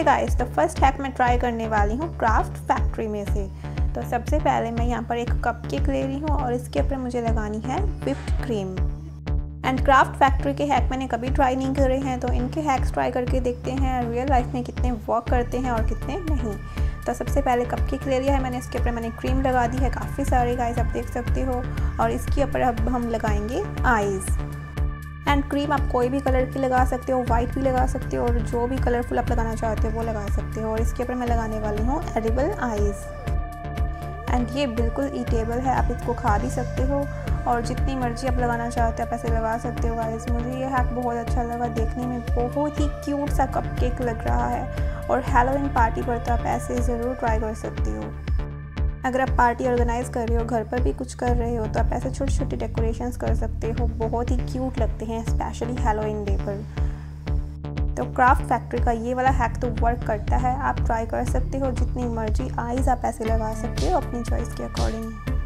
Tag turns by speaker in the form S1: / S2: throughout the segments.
S1: Okay guys, तो first hack मैं try करने वाली हूँ क्राफ्ट फैक्ट्री में से। तो सबसे पहले मैं यहाँ पर एक कपकेक ले रही हूँ और इसके ऊपर मुझे लगानी है whipped cream. And craft factory के हैक मैंने कभी ट्राई नहीं करे हैं, तो इनके हैक्स ट्राई करके देखते हैं रियल लाइफ में कितने वर्क करते हैं और कितने नहीं। तो सबसे पहले कपकेक ले लिया है मैंने, इसके ऊपर मैंने क्रीम लगा दी है काफ़ी सारे गाइस, आप देख सकते हो। और इसके ऊपर अब हम लगाएंगे आईज़। एंड क्रीम आप कोई भी कलर की लगा सकते हो, वाइट भी लगा सकते हो और जो भी कलरफुल आप लगाना चाहते हो वो लगा सकते हो। और इसके ऊपर मैं लगाने वाली हूँ एडिबल आईज़। एंड ये बिल्कुल ईटेबल है, आप इसको खा भी सकते हो और जितनी मर्जी आप लगाना चाहते हो आप ऐसे लगा सकते हो गाइस। मुझे ये हैक बहुत अच्छा लगा, देखने में बहुत ही क्यूट सा कपकेक लग रहा है और हैलोवीन पार्टी पर तो आप ऐसे ज़रूर ट्राई कर सकते हो। अगर आप पार्टी ऑर्गेनाइज कर रहे हो, घर पर भी कुछ कर रहे हो, तो आप ऐसे छोटी छोटी डेकोरेशंस कर सकते हो, बहुत ही क्यूट लगते हैं स्पेशली हैलोवीन डे पर। तो क्राफ्ट फैक्ट्री का ये वाला हैक तो वर्क करता है, आप ट्राई कर सकते हो। जितनी मर्जी आईज आप ऐसे लगा सकते हो अपनी चॉइस के अकॉर्डिंग।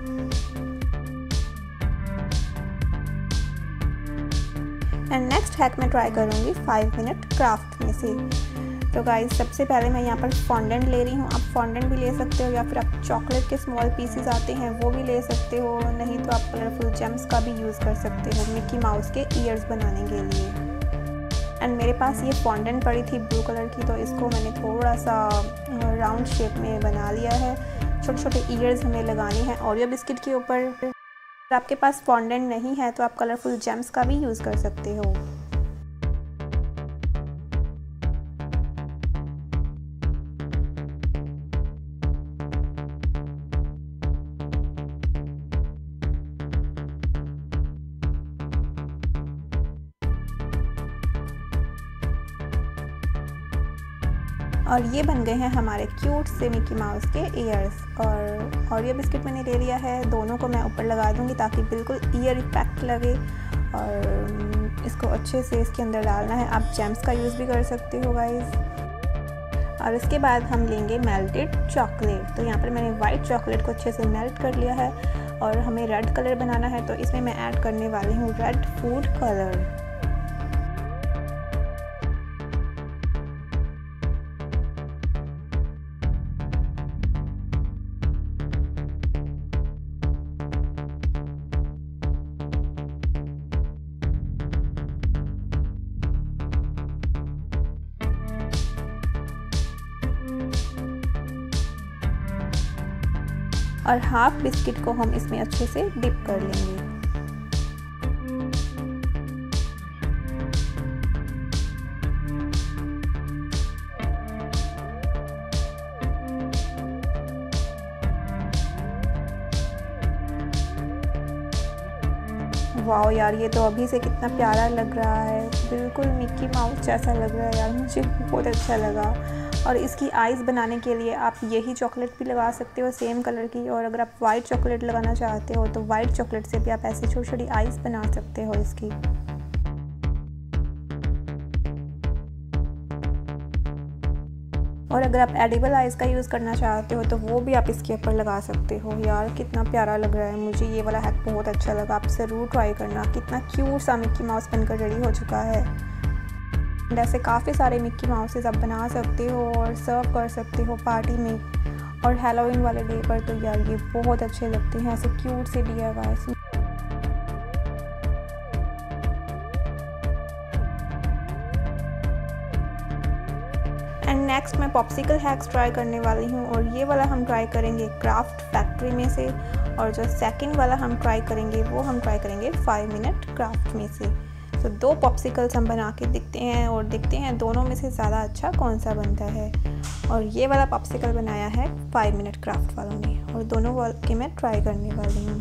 S1: एंड नेक्स्ट हैक मैं ट्राई करूँगी 5 मिनट क्राफ्ट में से। तो गाइस सबसे पहले मैं यहाँ पर फॉन्डेंट ले रही हूँ, आप फॉन्डेंट भी ले सकते हो या फिर आप चॉकलेट के स्मॉल पीसेस आते हैं वो भी ले सकते हो, नहीं तो आप कलरफुल जेम्स का भी यूज़ कर सकते हो मिक्की माउस के ईयर्स बनाने के लिए। एंड मेरे पास ये फॉन्डेंट पड़ी थी ब्लू कलर की, तो इसको मैंने थोड़ा सा राउंड शेप में बना लिया है। छोटे छोटे ईयर्स हमें लगाने हैं ओरियो बिस्किट के ऊपर। अगर आपके पास फॉन्डेंट नहीं है तो आप कलरफुल जेम्स का भी यूज़ कर सकते हो। और ये बन गए हैं हमारे क्यूट से मिकी माउस के ईयर्स। और ओरियो बिस्किट मैंने ले लिया है, दोनों को मैं ऊपर लगा दूंगी ताकि बिल्कुल ईयर इफेक्ट लगे। और इसको अच्छे से इसके अंदर डालना है, आप जेम्स का यूज़ भी कर सकते हो गाइस। और इसके बाद हम लेंगे मेल्टेड चॉकलेट। तो यहाँ पर मैंने वाइट चॉकलेट को अच्छे से मेल्ट कर लिया है और हमें रेड कलर बनाना है, तो इसमें मैं ऐड करने वाली हूँ रेड फूड कलर। और हाफ बिस्किट को हम इसमें अच्छे से डिप कर लेंगे। वाओ यार, ये तो अभी से कितना प्यारा लग रहा है, बिल्कुल मिक्की माउस जैसा लग रहा है यार, मुझे बहुत अच्छा लगा। और इसकी आइज़ बनाने के लिए आप यही चॉकलेट भी लगा सकते हो सेम कलर की, और अगर आप वाइट चॉकलेट लगाना चाहते हो तो वाइट चॉकलेट से भी आप ऐसे छोटी छोटी आइज़ बना सकते हो इसकी। और अगर आप एडिबल आइज़ का यूज़ करना चाहते हो तो वो भी आप इसके ऊपर लगा सकते हो। यार कितना प्यारा लग रहा है, मुझे ये वाला हैक बहुत अच्छा लगा, आप ज़रूर ट्राई करना। कितना क्यूट सा मिक्की माउस बनकर रेडी हो चुका है। ऐसे काफ़ी सारे मिक्की माउसेस आप बना सकते हो और सर्व कर सकते हो पार्टी में। और हैलोवीन वाले डे पर तो यार ये बहुत अच्छे लगते हैं, ऐसे क्यूट से DIY। एंड नेक्स्ट मैं पॉप्सिकल हैक्स ट्राई करने वाली हूँ, और ये वाला हम ट्राई करेंगे क्राफ्ट फैक्ट्री में से, और जो सेकंड वाला हम ट्राई करेंगे वो हम ट्राई करेंगे 5 मिनट क्राफ्ट में से। तो 2 पॉप्सिकल्स हम बना के देखते हैं और देखते हैं दोनों में से ज़्यादा अच्छा कौन सा बनता है। और ये वाला पॉप्सिकल बनाया है 5 मिनट क्राफ्ट वालों ने, और दोनों के मैं ट्राई करने वाली हूँ।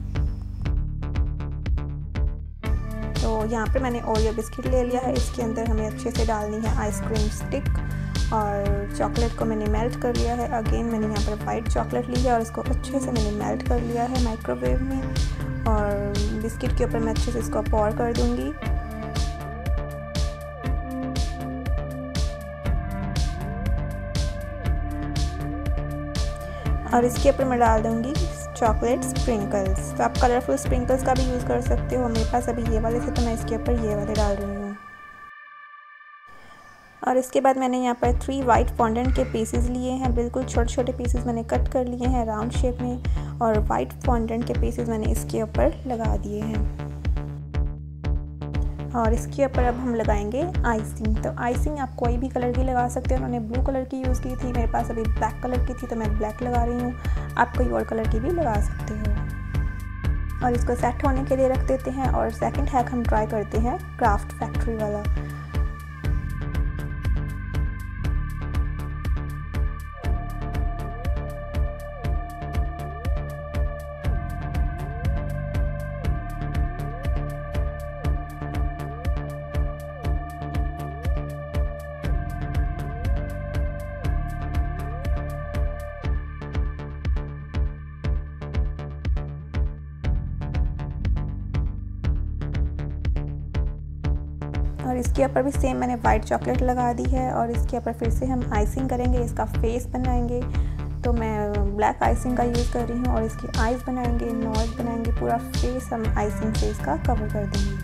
S1: तो यहाँ पे मैंने ओरियो बिस्किट ले लिया है, इसके अंदर हमें अच्छे से डालनी है आइसक्रीम स्टिक, और चॉकलेट को मैंने मेल्ट कर लिया है। अगेन मैंने यहाँ पर वाइट चॉकलेट ली है और इसको अच्छे से मैंने मेल्ट कर लिया है माइक्रोवेव में, और बिस्किट के ऊपर मैं अच्छे से इसको पोर कर दूंगी। और इसके ऊपर मैं डाल दूंगी चॉकलेट स्प्रिंकल्स। तो आप कलरफुल स्प्रिंकल्स का भी यूज़ कर सकते हो, मेरे पास अभी ये वाले थे तो मैं इसके ऊपर ये वाले डाल रही हूँ। और इसके बाद मैंने यहाँ पर 3 वाइट फॉन्डेंट के पीसेस लिए हैं, बिल्कुल छोटे छोटे पीसेस मैंने कट कर लिए हैं राउंड शेप में, और वाइट फॉन्डेंट के पीसेस मैंने इसके ऊपर लगा दिए हैं। और इसके ऊपर अब हम लगाएंगे आइसिंग। तो आइसिंग आप कोई भी कलर की लगा सकते हो। उन्होंने ब्लू कलर की यूज़ की थी, मेरे पास अभी ब्लैक कलर की थी तो मैं ब्लैक लगा रही हूँ। आप कोई और कलर की भी लगा सकते हो। और इसको सेट होने के लिए रख देते हैं। और सेकंड हैक हम ट्राई करते हैं क्राफ्ट फैक्ट्री वाला। और इसके ऊपर भी सेम मैंने वाइट चॉकलेट लगा दी है। और इसके ऊपर फिर से हम आइसिंग करेंगे, इसका फेस बनाएंगे। तो मैं ब्लैक आइसिंग का यूज़ कर रही हूँ। और इसकी आइज़ बनाएंगे, नोज़ बनाएंगे, पूरा फेस हम आइसिंग से इसका कवर कर देंगे।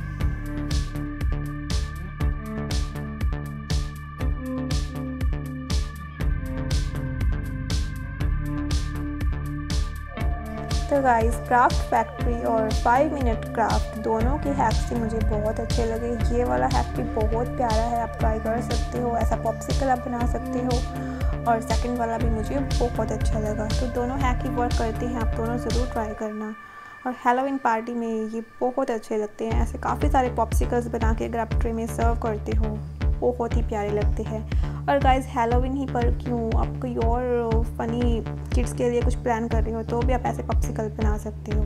S1: तो गाइस, क्राफ्ट फैक्ट्री और 5 मिनट क्राफ्ट दोनों के हैक्स ही मुझे बहुत अच्छे लगे। ये वाला हैक भी बहुत प्यारा है, आप ट्राई कर सकते हो। ऐसा पॉप्सिकल आप बना सकते हो। और सेकंड वाला भी मुझे बहुत अच्छा लगा। तो दोनों हैक ही वर्क करते हैं, आप दोनों ज़रूर ट्राई करना। और हैलोवीन पार्टी में ये बहुत अच्छे लगते हैं। ऐसे काफ़ी सारे पॉप्सिकल्स बना के अगर आप ट्रे में सर्व करते हो, बहुत ही प्यारे लगते हैं। और गाइस, हैलोवीन ही पर क्यों, आप कोई और फ़नी किड्स के लिए कुछ प्लान कर रहे हो तो भी आप ऐसे पॉप्सिकल बना सकते हो।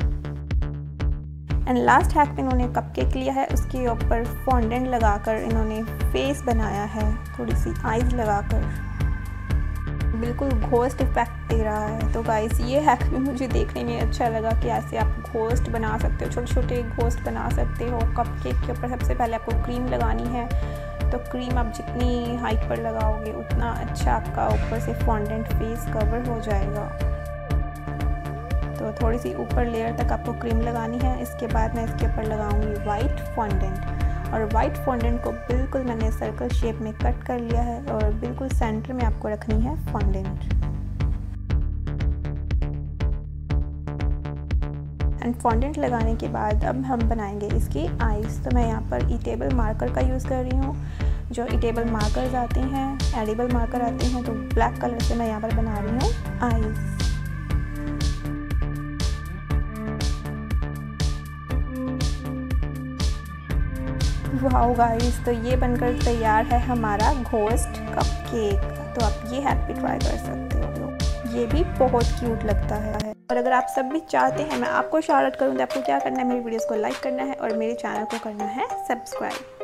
S1: एंड लास्ट हैक में इन्होंने कपकेक लिया है, उसके ऊपर फॉन्डेंट लगाकर इन्होंने फेस बनाया है, थोड़ी सी आइज़ लगाकर, बिल्कुल घोस्ट इफेक्ट दे रहा है। तो गाइस, ये हैक भी मुझे देखने में अच्छा लगा कि ऐसे आप घोस्ट बना सकते हो, छोटे छोटे घोस्ट बना सकते हो। कपकेक के ऊपर सबसे पहले आपको क्रीम लगानी है। तो क्रीम आप जितनी हाइट पर लगाओगे उतना अच्छा आपका ऊपर से फॉन्डेंट फेस कवर हो जाएगा। तो थोड़ी सी ऊपर लेयर तक आपको क्रीम लगानी है। इसके बाद मैं इसके ऊपर लगाऊंगी वाइट फॉन्डेंट। और वाइट फॉन्डेंट को बिल्कुल मैंने सर्कल शेप में कट कर लिया है। और बिल्कुल सेंटर में आपको रखनी है फॉन्डेंट। एंड फॉन्डेंट लगाने के बाद अब हम बनाएंगे इसकी आइज़। तो मैं यहाँ पर ईटेबल मार्कर का यूज़ कर रही हूँ। जो ईटेबल मार्कर्स आते हैं, एडिबल मार्कर आते हैं, तो ब्लैक कलर से मैं यहाँ पर बना रही हूँ आइज़। वाओ गाइस, तो ये बनकर तैयार है हमारा घोस्ट कपकेक। तो आप ये हैक भी ट्राई कर सकते हो, ये भी बहुत क्यूट लगता है। और अगर आप सब भी चाहते हैं मैं आपको शाउट आउट करूँ तो आपको क्या करना है, मेरी वीडियोस को लाइक करना है और मेरे चैनल को करना है सब्सक्राइब।